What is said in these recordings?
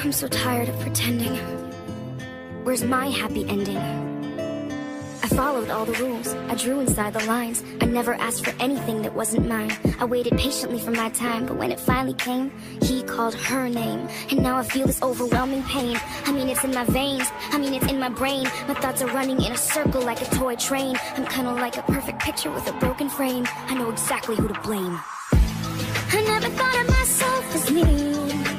I'm so tired of pretending. Where's my happy ending? I followed all the rules, I drew inside the lines. I never asked for anything that wasn't mine. I waited patiently for my time, but when it finally came, he called her name. And now I feel this overwhelming pain. I mean, it's in my veins, I mean, it's in my brain. My thoughts are running in a circle like a toy train. I'm kinda like a perfect picture with a broken frame. I know exactly who to blame. I never thought of myself as me.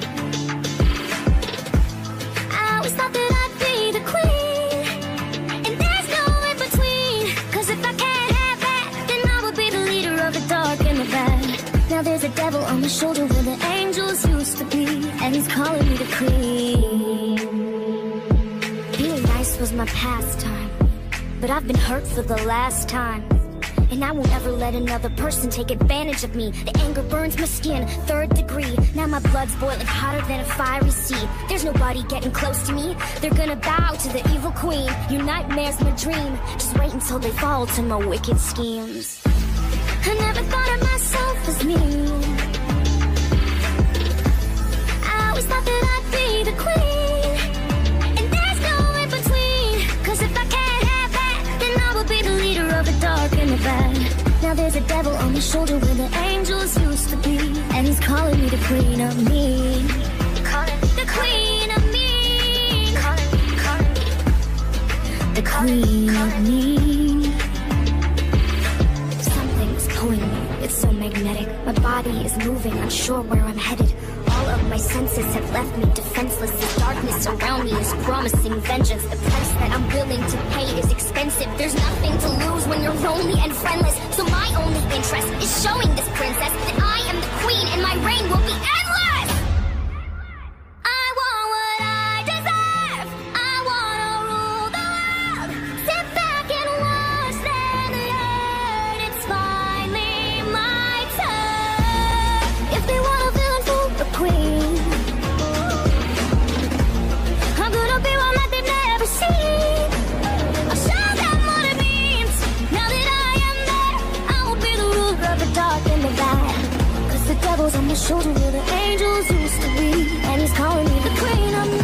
I always thought that I'd be the queen, and there's no in between. Cause if I can't have that, then I will be the leader of the dark and the bad. Now there's a devil on my shoulder where the angels used to be, and he's calling me the queen. Being nice was my pastime, but I've been hurt for the last time. And I won't ever let another person take advantage of me. The anger burns my skin, 3rd degree. Now my blood's boiling hotter than a fiery sea. There's nobody getting close to me. They're gonna bow to the evil queen. Your nightmare's my dream. Just wait until they fall to my wicked schemes. I never thought of myself as me. I always thought that I'd be the queen, and there's no in between. Cause if I can't have that, then I will be the leader of the dark and the bad. Now there's a devil on my shoulder where the angels used to be, and he's calling me the queen of me. Calling me the queen of me. Calling me the queen of me. Something's pulling me, it's so magnetic. My body is moving, unsure where I'm headed. All of my senses have left me defenseless. The darkness around me is promising vengeance. The price that I'm willing to pay is expensive. There's nothing to lose when you're lonely and friendless. So my only interest is showing this princess that I am the queen and my reign will be endless. I want what I deserve. I wanna rule the world. Sit back and watch them learn. It's finally my turn. If they want a villain for the queen, I'm gonna be one that they've never seen. I'll show them what it means. Now that I am there, I will be the ruler of the dark and the bad. Cause the devil's on my shoulder where the angels used to be, and he's calling me the queen of me.